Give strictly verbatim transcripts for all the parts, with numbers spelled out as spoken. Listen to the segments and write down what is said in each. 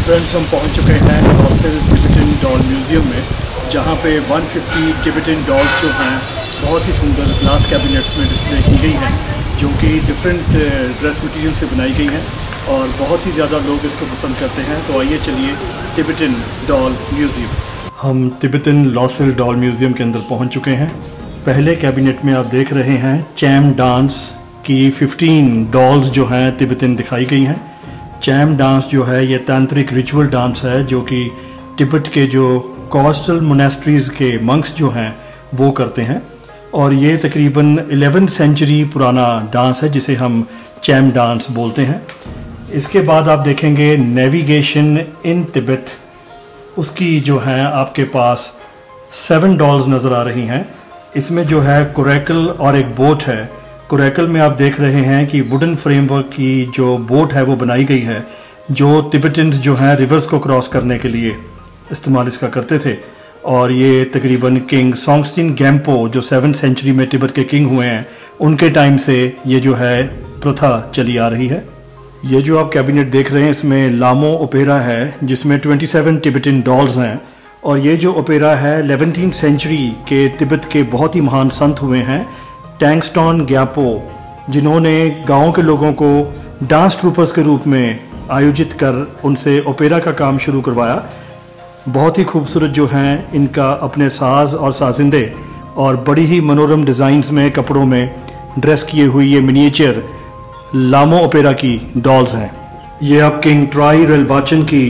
Friends, हम पहुंच चुके हैं लॉसेल टिबेटन डॉल म्यूज़ियम में, जहां पे एक सौ पचास टिबेटन डॉल्स जो हैं बहुत ही सुंदर ग्लास कैबिनेट्स में डिस्प्ले की गई हैं, जो कि डिफरेंट ड्रेस मटेरियल से बनाई गई हैं और बहुत ही ज़्यादा लोग इसको पसंद करते हैं। तो आइए चलिए टिबेटन डॉल म्यूज़ियम। हम टिबेटन लॉसेल डॉल म्यूज़ियम के अंदर पहुँच चुके हैं। पहले कैबिनेट में आप देख रहे हैं चैम डांस की पंद्रह डॉल्स जो हैं तिब्बतन दिखाई गई हैं। चैम डांस जो है ये तांत्रिक रिचुअल डांस है, जो कि तिब्बत के जो कोस्टल मोनेस्ट्रीज़ के मंक्स जो हैं वो करते हैं, और ये तकरीबन ग्यारहवीं सेंचुरी पुराना डांस है जिसे हम चैम डांस बोलते हैं। इसके बाद आप देखेंगे नेविगेशन इन तिब्बत, उसकी जो है आपके पास सेवन डॉल्स नज़र आ रही हैं। इसमें जो है कोरेकल और एक बोट है। कोरेकल में आप देख रहे हैं कि वुडन फ्रेमवर्क की जो बोट है वो बनाई गई है, जो तिब्बतन्स जो हैं रिवर्स को क्रॉस करने के लिए इस्तेमाल इसका करते थे। और ये तकरीबन किंग सोंगस्टिन गैम्पो जो सेवन सेंचुरी में तिब्बत के किंग हुए हैं, उनके टाइम से ये जो है प्रथा चली आ रही है। ये जो आप कैबिनेट देख रहे हैं इसमें लामो ओपेरा है, जिसमें सत्ताईस टिबेटन डॉल्स हैं। और ये जो ओपेरा है ग्यारहवीं सेंचुरी के तिब्बत के बहुत ही महान संत हुए हैं टैंगस्टोन ग्यापो, जिन्होंने गांव के लोगों को डांस ट्रूपर्स के रूप में आयोजित कर उनसे ओपेरा का काम शुरू करवाया। बहुत ही खूबसूरत जो हैं इनका अपने साज और साजिंदे और बड़ी ही मनोरम डिज़ाइंस में कपड़ों में ड्रेस किए हुई ये मिनिएचर लामो ओपेरा की डॉल्स हैं। ये आप किंग ट्राई रेलबाचन की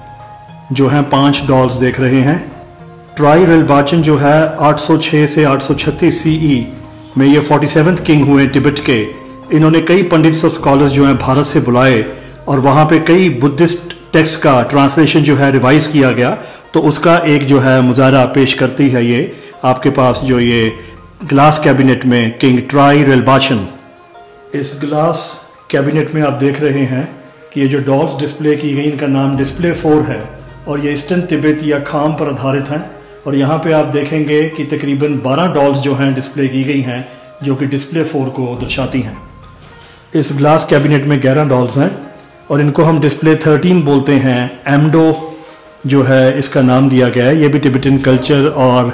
जो हैं पांच डॉल्स देख रहे हैं। ट्राई रेलबाचन जो है आठ सौ छह से आठ सौ छत्तीस सीई में ये सैंतालीसवें किंग हुए तिब्बत के। इन्होंने कई पंडित्स और स्कॉलर्स जो हैं भारत से बुलाए और वहाँ पे कई बुद्धिस्ट टेक्स्ट का ट्रांसलेशन जो है रिवाइज किया गया, तो उसका एक जो है मुजाहरा पेश करती है ये आपके पास जो ये ग्लास कैबिनेट में किंग ट्राई रेलबाचन। इस ग्लास कैबिनेट में आप देख रहे हैं कि ये जो डॉल्स डिस्प्ले की गई इनका नाम डिस्प्ले फोर है, और ये ईस्टर्न तिब्बत या खाम पर आधारित हैं। और यहाँ पे आप देखेंगे कि तकरीबन बारह डॉल्स जो हैं डिस्प्ले की गई हैं, जो कि डिस्प्ले फोर को दर्शाती हैं। इस ग्लास कैबिनेट में ग्यारह डॉल्स हैं और इनको हम डिस्प्ले थर्टीन बोलते हैं। एमडो जो है इसका नाम दिया गया है। ये भी तिब्बतन कल्चर और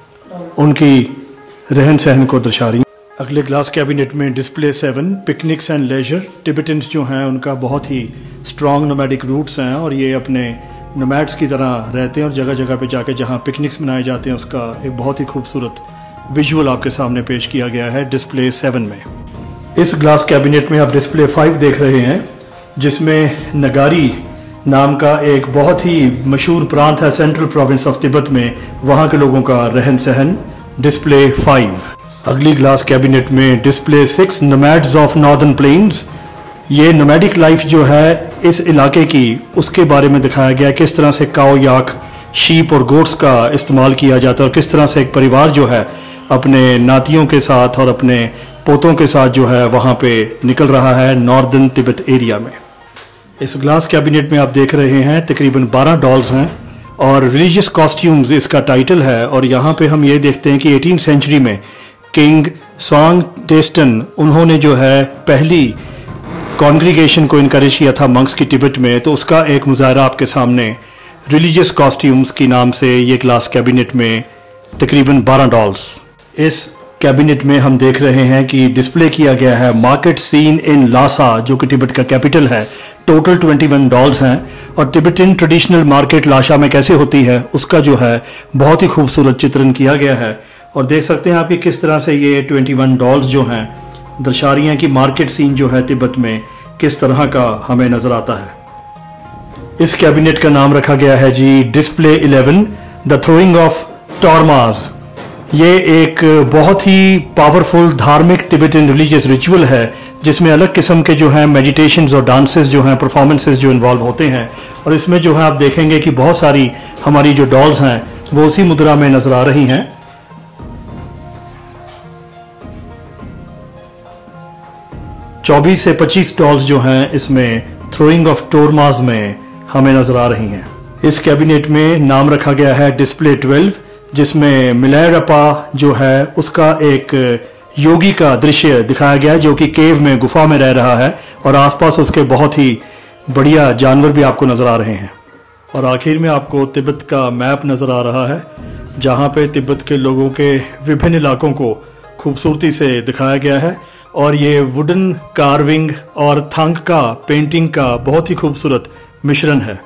उनकी रहन सहन को दर्शा रही है। अगले ग्लास कैबिनेट में display seven picnics and leisure. Tibetans जो हैं उनका बहुत ही स्ट्रॉन्ग नोमैडिक रूट्स हैं, और ये अपने नोमैड्स की तरह रहते हैं और जगह जगह पे जाके जहाँ पिकनिक्स मनाए जाते हैं उसका एक बहुत ही खूबसूरत विजुअल आपके सामने पेश किया गया है डिस्प्ले सेवन में। इस ग्लास कैबिनेट में आप डिस्प्ले फाइव देख रहे हैं, जिसमें नगारी नाम का एक बहुत ही मशहूर प्रांत है सेंट्रल प्रोविंस ऑफ तिब्बत में, वहाँ के लोगों का रहन सहन। Display five. अगली ग्लास कैबिनेट में display six nomads of northern plains. ये नोमैडिक लाइफ जो है इस इलाके की, उसके बारे में दिखाया गया है, किस तरह से काऊ याक, शीप और गोट्स का इस्तेमाल किया जाता है और किस तरह से एक परिवार जो है अपने नातियों के साथ और अपने पोतों के साथ जो है वहाँ पे निकल रहा है नॉर्दर्न तिब्बत एरिया में। इस ग्लास कैबिनेट में आप देख रहे हैं तकरीबन बारह डॉल्स हैं और रिलीजियस कॉस्ट्यूम्स इसका टाइटल है। और यहाँ पे हम ये देखते हैं कि एटीन सेंचुरी में किंग सॉन्ग टेस्टन, उन्होंने जो है पहली कॉन्ग्रीगेशन को इनकरेज किया था मंक्स की तिब्बत में, तो उसका एक मुजाहरा आपके सामने रिलीजियस कॉस्ट्यूम्स की नाम से ये ग्लास कैबिनेट में तकरीबन बारह डॉल्स। इस कैबिनेट में हम देख रहे हैं कि डिस्प्ले किया गया है मार्केट सीन इन लासा, जो कि तिब्बत का कैपिटल है। टोटल इक्कीस डॉल्स हैं और तिब्बतन ट्रेडिशनल मार्केट लाशा में कैसे होती है उसका जो है बहुत ही खूबसूरत चित्रण किया गया है। और देख सकते हैं आप कि किस तरह से ये इक्कीस डॉल्स जो हैं दर्शा रही हैं कि मार्केट सीन जो है तिब्बत में किस तरह का हमें नजर आता है। इस कैबिनेट का नाम रखा गया है जी display eleven the throwing of tormas. ये एक बहुत ही पावरफुल धार्मिक तिब्बतन रिलीजियस रिचुअल है, जिसमें अलग किस्म के जो हैं मेडिटेशंस और डांसेस जो हैं, परफॉर्मेंसेस जो इन्वॉल्व होते हैं। और इसमें जो है आप देखेंगे कि बहुत सारी हमारी जो डॉल्स हैं वो उसी मुद्रा में नजर आ रही हैं। चौबीस से पच्चीस डॉल्स जो हैं इसमें थ्रोइंग ऑफ टोरमाज में हमें नजर आ रही हैं। इस कैबिनेट में नाम रखा गया है डिस्प्ले ट्वेल्व, जिसमें मिलायरप्पा जो है उसका एक योगी का दृश्य दिखाया गया है, जो कि केव में गुफा में रह रहा है और आसपास उसके बहुत ही बढ़िया जानवर भी आपको नजर आ रहे हैं। और आखिर में आपको तिब्बत का मैप नज़र आ रहा है, जहाँ पे तिब्बत के लोगों के विभिन्न इलाकों को खूबसूरती से दिखाया गया है। और ये वुडन कार्विंग और थंग का पेंटिंग का बहुत ही खूबसूरत मिश्रण है।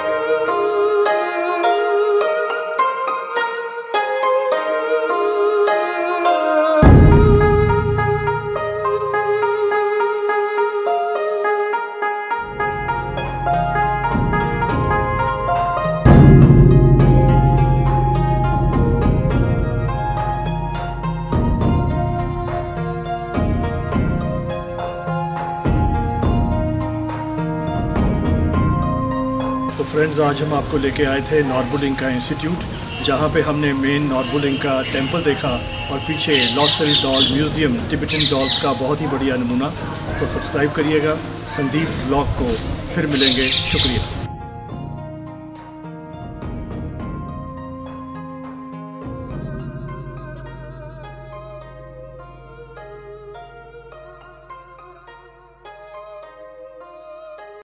तो फ्रेंड्स, आज हम आपको लेके आए थे नॉर्बुलिंका इंस्टीट्यूट, जहाँ पे हमने मेन नॉर्बुलिंका टेम्पल देखा और पीछे Losel doll museum Tibetan dolls का बहुत ही बढ़िया नमूना। तो सब्सक्राइब करिएगा संदीप ब्लॉग को। फिर मिलेंगे। शुक्रिया।